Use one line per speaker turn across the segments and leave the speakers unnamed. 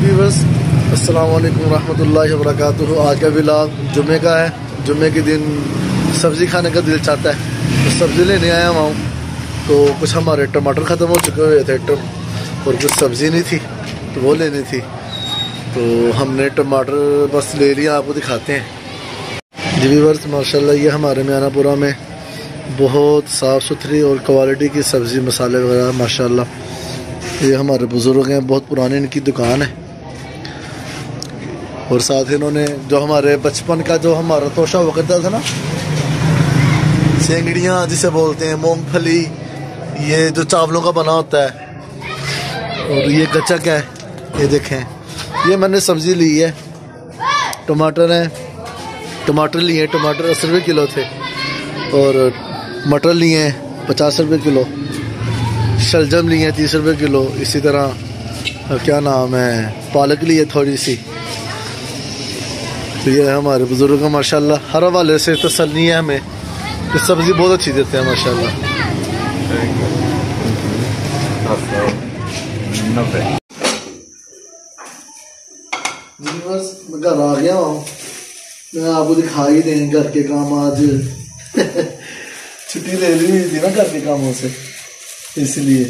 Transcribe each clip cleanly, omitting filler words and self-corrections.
Viewers, अस्सलाम वालेकुम रहमतुल्लाहि व बरकातुहू। आज का व्लॉग जुम्मे का है। जुम्मे के दिन सब्ज़ी खाने का दिल चाहता है तो सब्ज़ी लेने आया हुआ हूँ। तो कुछ हमारे टमाटर ख़त्म हो चुके हुए थे और कुछ सब्ज़ी नहीं थी तो वो लेनी थी, तो हमने टमाटर बस ले लिया। आपको दिखाते हैं जी व्यूअर्स, माशाल्लाह ये हमारे मियानापुरा में बहुत साफ़ सुथरी और क्वालिटी की सब्ज़ी मसाले वगैरह माशाल्लाह। ये हमारे बुज़ुर्ग हैं, बहुत पुरानी इनकी दुकान है। और साथ ही इन्होंने जो हमारे बचपन का जो हमारा तोशा हुआ करता था ना, सेंगड़ियाँ जिसे बोलते हैं, मूंगफली, ये जो चावलों का बना होता है, और ये गचक है। ये देखें, ये मैंने सब्ज़ी ली है। टमाटर हैं, टमाटर लिए, टमाटर 80 रुपये किलो थे। और मटर लिए हैं 50 रुपये किलो। शलजम लिए हैं 30 रुपये किलो। इसी तरह क्या नाम है, पालक लिए थोड़ी सी। तो ये हमारे बुज़ुर्ग माशाल्लाह, हर हवाले से तसल्ली है हमें कि सब्ज़ी बहुत अच्छी देते हैं माशाल्लाह। जी बस मैं घर आ गया हूँ। मैं आपको दिखा ही दें घर के काम। आज छुट्टी ले ली थी ना घर के कामों से, इसलिए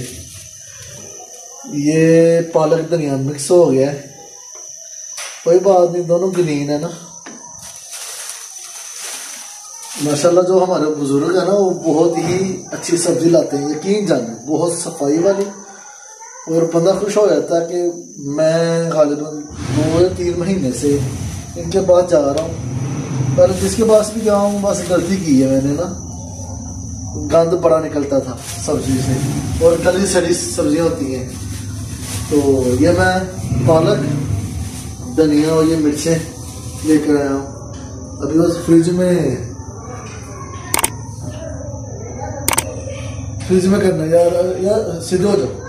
ये पालक धनिया मिक्स हो गया है। कोई बात नहीं, दोनों ग्रीन है ना माशाल्लाह। जो हमारे बुजुर्ग है ना, वो बहुत ही अच्छी सब्जी लाते हैं, यकीन जाने, बहुत सफाई वाली। और बंदा खुश हो जाता है कि मैं गालिबन 2 या 3 महीने से इनके पास जा रहा हूँ। पर जिसके पास भी जाऊँ, बस गलती की है मैंने ना, गंद बड़ा निकलता था सब्जी से और गली सड़ी सब्जियाँ होती हैं। तो ये मैं पालक, धनिया और ये मिर्चें लेकर आया हूँ। अभी बस फ्रिज में करना। यार सीधे हो जाओ।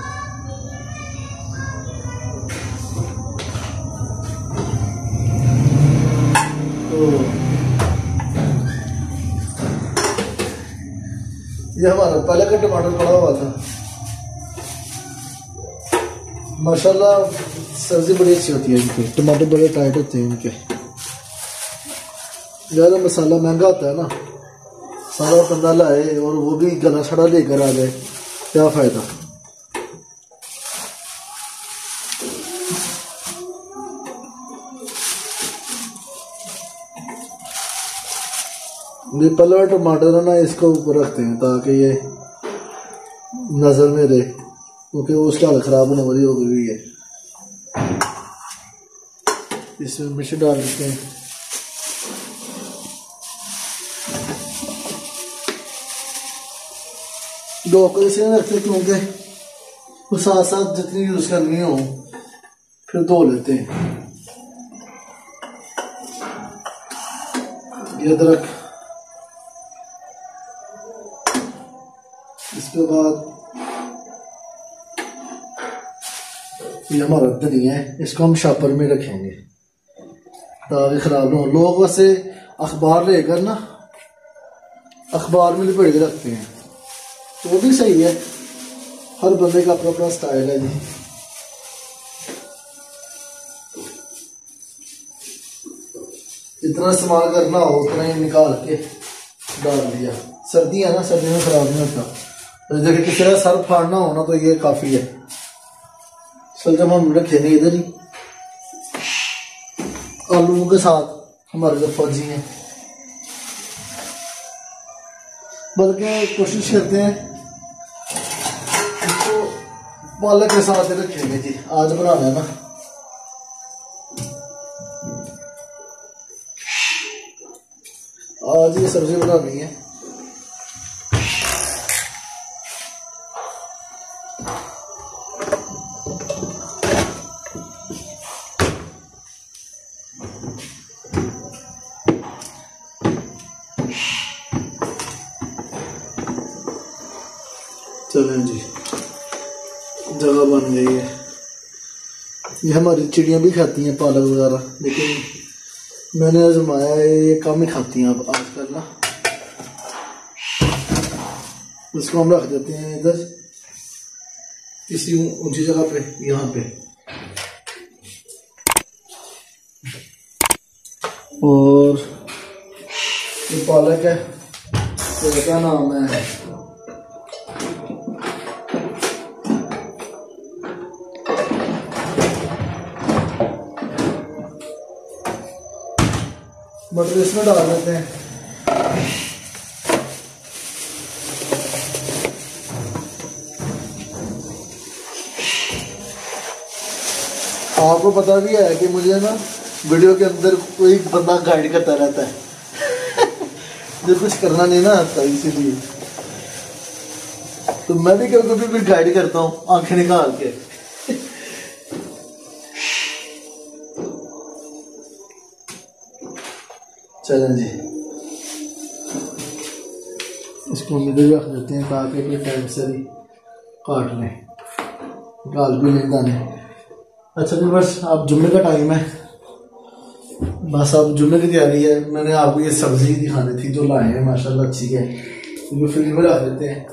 तो ये हमारा पहले का टमाटर पड़ा हुआ था माशाल्लाह। सब्जी बड़ी अच्छी होती है इनकी, टमाटर बड़े टाइट होते हैं इनके। ज़्यादा मसाला महंगा होता है ना, सारा बंदा लाए और वो भी गला सड़ा लेकर आ जाए, क्या फ़ायदा। ये पहले टमाटर है ना, इसको ऊपर रखते हैं ताकि ये नज़र में रहे, क्योंकि वो उसकी हालत ख़राब होने वाली हो गई है। इसमें मिर्च डाल देते हैं। दो को इसे रखते क्योंकि वो साथ साथ जितनी यूज़ करनी हो फिर धो लेते हैं। ये अदरक, इसके बाद ये हमारा धनिया है, इसको हम शॉपर में रखेंगे ताकि खराब ना हो। लोग वैसे अखबार लेकर ना, अखबार में लिपेट के रखते हैं, तो वो भी सही है। हर बंदे का अपना अपना स्टाइल है जी। जितना इस्तेमाल करना हो उतना ही निकाल के डाल दिया। सर्दी है ना, सर्दी में खराब नहीं होता। तो देखिए किसी का सर फाड़ना हो ना तो ये काफ़ी है। सलजम हम रखेंगे इधर ही आलू के साथ, हमारे जो फौजी हैं। बल्कि कोशिश करते हैं इसको पालक के साथ ही रखेंगे जी, आज बनाना है ना। आज ये सब्जी बनानी है। चलें जी, जगह बन गई है। ये हमारी चिड़ियाँ भी खाती हैं पालक वगैरह, लेकिन मैंने आजमाया है ये कम ही खाती हैं अब आजकल ना। इसको हम रख देते हैं इधर किसी ऊंची जगह पे, यहाँ पे। और ये पालक है, तो क्या नाम है, मटर इसमें डाल देते हैं। आपको पता भी है कि मुझे ना वीडियो के अंदर कोई बंदा गाइड करता रहता है जो कुछ करना नहीं ना आता, इसीलिए तो मैं भी कभी कभी भी गाइड करता हूँ आंखें निकाल के। चलें जी, इसको मिले रख देते हैं ताकि कोई टाइम से भी काट लें, गाल भी नहीं दाने। अच्छा जी, बस अब जुम्मे का टाइम है, बस अब जुम्मे की तैयारी है। मैंने आपको ये सब्जी दिखानी थी जो लाए हैं, माशाल्लाह अच्छी है, तो फ्रिज में रख देते हैं।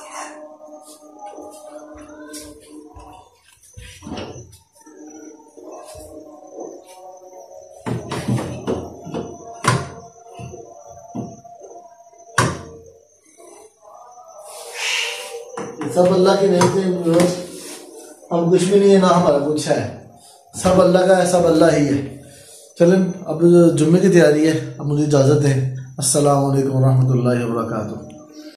सब अल्लाह की नेमतें, हम कुछ भी नहीं है ना हमारा कुछ है, सब अल्लाह का है, सब अल्लाह ही है। चलें अब जुम्मे की तैयारी है, अब मुझे इजाज़त है। अस्सलाम वालेकुम रहमतुल्लाहि व बरकातुहू।